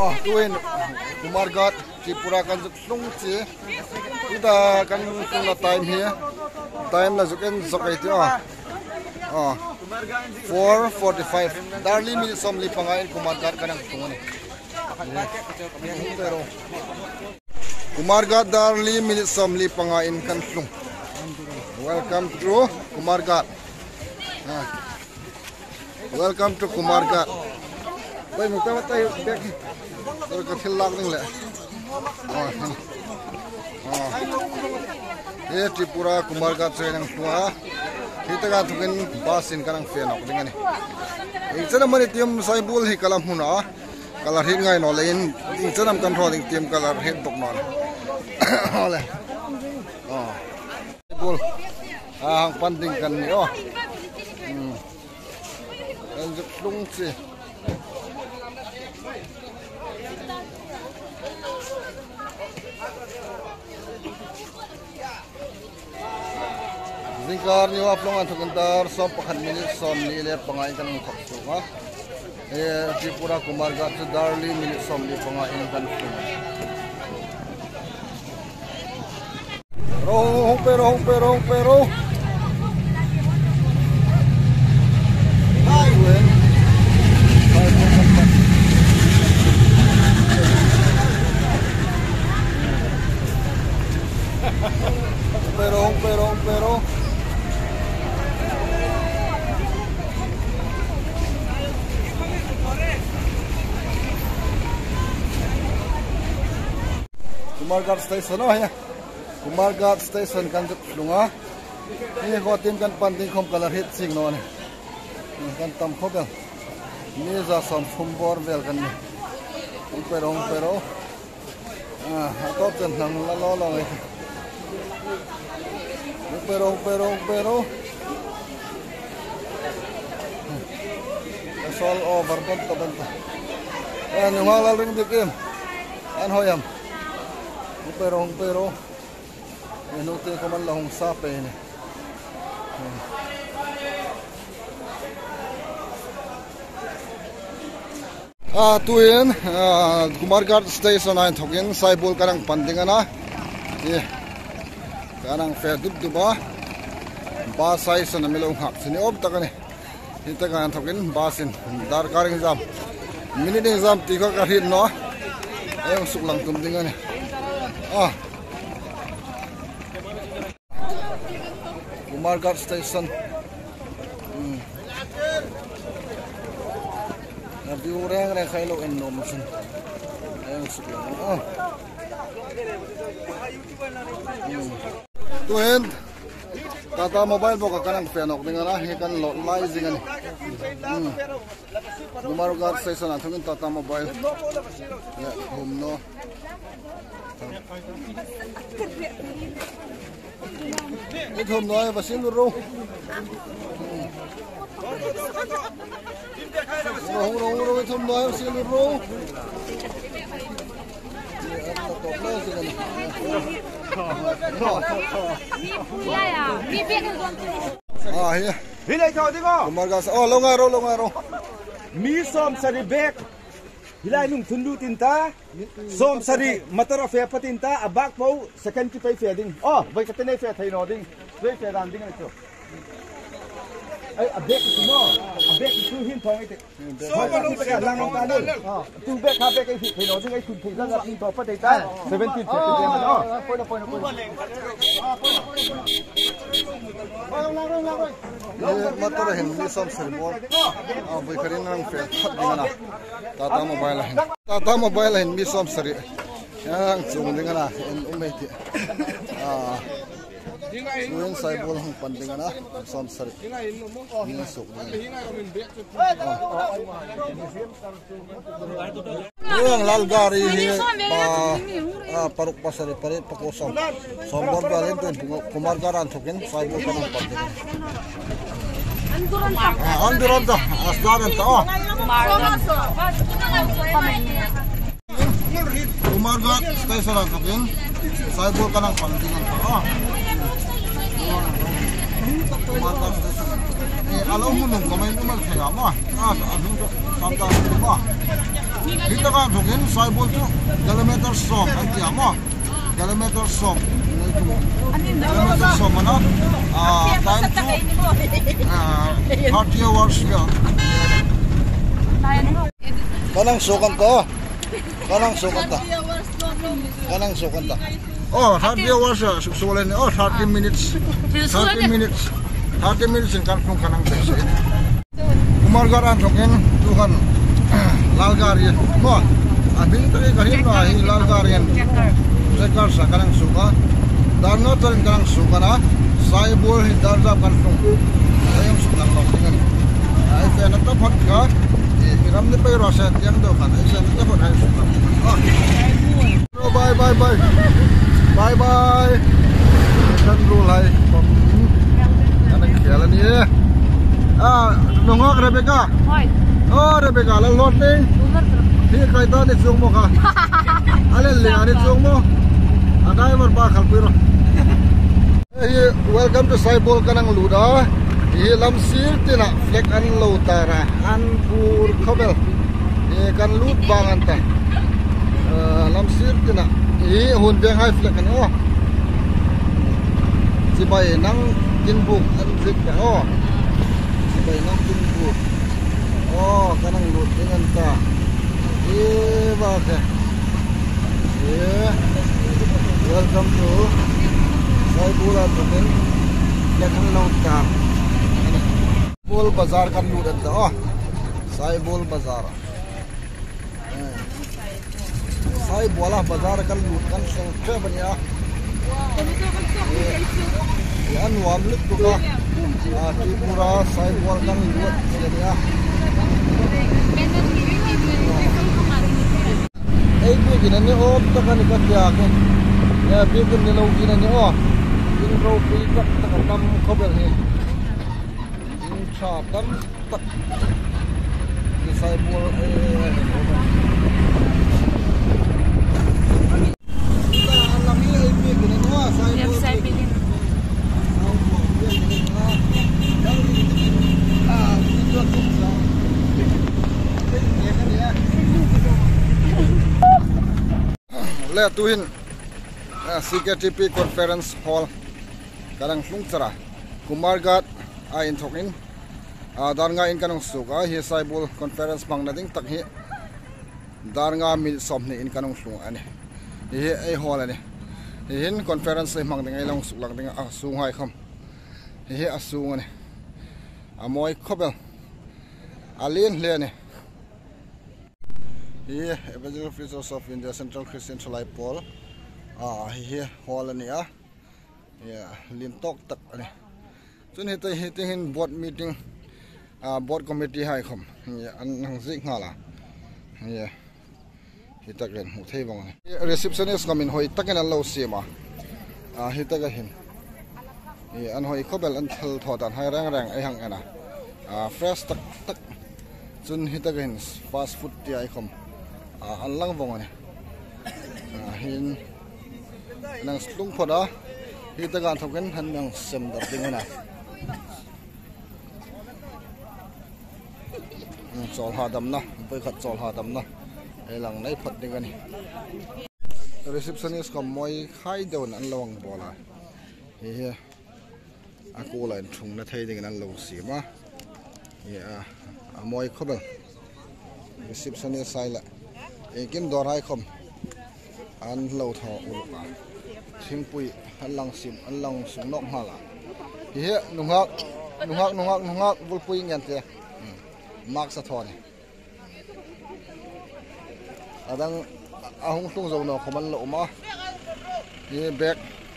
tuin kumargat Tripura kan tlung chi ida kan tlung la time here time la zuken zokai ti 4:45 darli minute somli pangain kumargat kanang tlung ni kumargat darli minute somli pangain kan tlung. Welcome to Kumargat. Welcome to Kumargat. Baik, muka mata yuk dek. Terus kecil lang nih le. Ini Tripura Kumargat saya yang tua. Kita kan mungkin basin karang fenok dengan ni. Ini mana tiam saya boleh kalam huna. Kalar hit ngai nolain. Ini cara controlling tiam kalar hit dok non. Oleh. Bol. Ang panding kan ni Lanjut lung sih. Zingkar ni waplong antuk kentar sompakan minit som ni le pengain kan ngkok sunga. Tripura Kumargat darli minit som ni pengain kan sunga. Roh pero. Pero. Kumargat station ya. Kumargat station kan lunga. Ini hotim kan panding kom kalar hit sing no ni. Kan tam khobel. Ni za som fumbor vel kan ni. Pero. Atop kan nang lo ni. Pero. It's all over banta. Yung halal ring dikim. An hoyam. Pero. Minuti ko man lahong sape ni. Tuin Kumargat station ay thokin saibol karang pandingana. Karang fedub duba. Basay sa namilong hak sini ob takani. Hita kan thokin basin dar karing exam. Minute exam tika kahin no. Ayong suklang tumdingani. Kumargat station. Nabi orang kailo enomsin. Ayong suklang. Tuhin Tata Mobile po kakanang fenok dengan kan lot rising ani. Kumargat station atungin Tata Mobile. Ya, humno. Itu humno ay basin luro. Uro itu humno ay basin luro. Iya. Hilai kau tengok. Kumargat. Longaro. Mi som sari bek. Hilai nung tundu tinta. Som sari matar of apa tinta. Abak mau second kipai fading. Baik katanya fad thay noding. Baik fadan ding itu. Abek itu no. Abek itu hin thong itu. So kalau kita langang kanil. Tu bek habek itu thay noding itu kun lang ating topa tinta. 17 mana? Poin. Motor hindi som servo. Boy karin nang fed hot dingana. Tata Mobile hindi som seri. Yang cung dingana umeti. Suin saibol hang pandingana som seri. Ini sok. Yung lalgari paruk pasari parit pakosong. Sombor balin tu Kumargaran thokin saibol kanang pandingana. Anduran ta asdaran ta. Kumargat station thokin saibol kanang pandingan ta. Kumargat station alo mun nung komen tu mal thega ma adung to samta ma kita kan thogin sai bol tu kilometer som anti ma kilometer som kilometer som mana time tu 30 hours ya kanang sokan to oh 30 hours susulan oh 30 minutes 30 minutes in kan kanang besi umargaran thogin tuhan lalgarian mo abin tari kahin na hi lalgarian sekar sa kanang suka darno tarin kanang suka na saibol hi darja kan ayong sulang lokingan ay sa natapot ka iram ni pa rasa yang do kan ay sa natapot ay suka bye kan rulai kanang kialan ni nongok Rebecca oh Rebecca la lot ni hi kaita ni chung mo ka ale le ani chung mo anai mar ba khal piro welcome to Saibol kanang luda hi lamsir tina fleck an lo tara an pur khobel kan lut bangan ta lamsir tina hi hun beng hai fleck an oh si bai nang kinbuk an zik ka oh si bai nang kinbuk oh kanang lut dengan ta ba ka welcome to Saibol Atin yakan lauta Saibol bazar kan lut ta oh Saibol bazar Saibol bazar kan lut kan seng banya yan wamlik tu ka Tripura Saibol kan lut ya ay bigyan ni op ta kan ikatya ke ya bigyan ni login ni oh in row pick up ta kan khobel ni in cha tam tak ni Saibol le tuhin CKTP conference hall karang flungchara Kumargat in thokin darnga in kanong suka hi Saibol conference mangna ding takhi darnga mi somni in kanong flung ani hi ai hall ani hin conference mang ding ai long suklang ding asung hai kham hi asung ani amoi khobel alien le ani here Evangelical Officers of India Central Christian Chalai Paul here hall ani yeah lim tok tak ani chun hiting in board meeting board committee hai khom an nang zik ngala yeah hitaken mu thei bang receptionist kamin hoi taken an lo sema hitaka hin an hoi khobel an thal thodan hai rang ai hang ana fresh tak chun hitaken fast food ti ai khom an lang bong ani hin nang slung phoda hitagan thoken han nang sem da dingana chol hadam na bai khat chol hadam na elang nai phat dingani receptionist ko moi khai don an lawang bola he aku lain thung na thei ding an lo sima ya moi khobel receptionist sai la ekin dor hai khom an lo tho ulka thingpui an lang sim an lang sung nok hala he nungak bulpui ngan te mark sa thone adang ahung tung zo no khoman lo ma ye back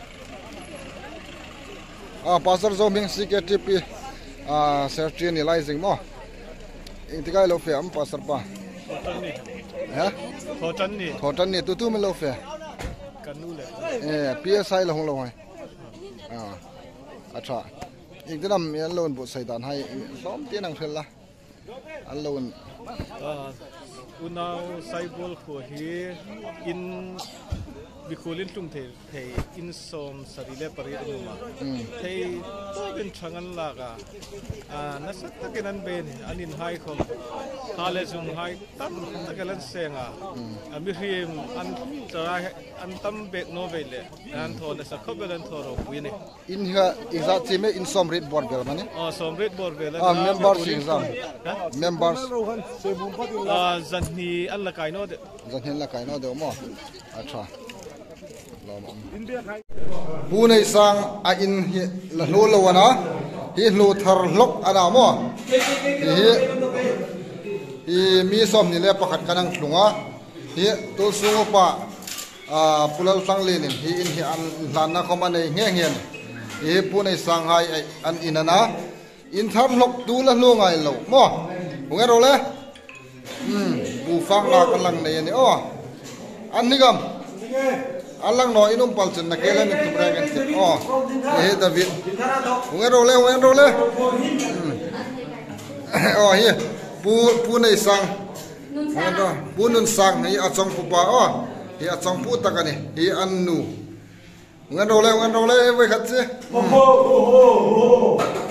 pastor zo ming CKTP secretary ni laising mo intikai lo fe am pastor pa ha thotan ni tu me lo fe kanu le PSI lo hong lo hai acha ikdam yan lon bu saidan hai som tianang thela alone unaw Saibol ko hi in bị khối lên trung thể in som sari le pari anh mà thầy tôi bên chẳng ăn là cả nó rất là cái nan bên anh in hai không hai lệ dùng hai tâm tất cả lần xem anh biết phim anh trở anh tâm bẹt nó về lệ anh thổi là sắc khóc về anh thổi rồi quý này in ha exact chỉ mấy in som red board về mà nè som red board về là members exam members dân thì anh là cái nó đấy dân hiện là cái nó được mà अच्छा bu nei sang a in hi la lo lo na hi lo thar lok ana mo hi mi som ni le pakhat kanang tlunga hi to sungo pa pulal sang le nin hi in hi an hlan na khoma nei nge ngen hi bu nei sang hai an inana in thar lok tu la lo ngai lo mo bunga ro le bu fang la kan lang nei ni o an ni gam alang no inum palchen na kela mi tumra gan te he David unga role he pu nei sang unga ro pu nun sang hi achong pu pa hi achong pu ta kani hi annu unga role ve khat che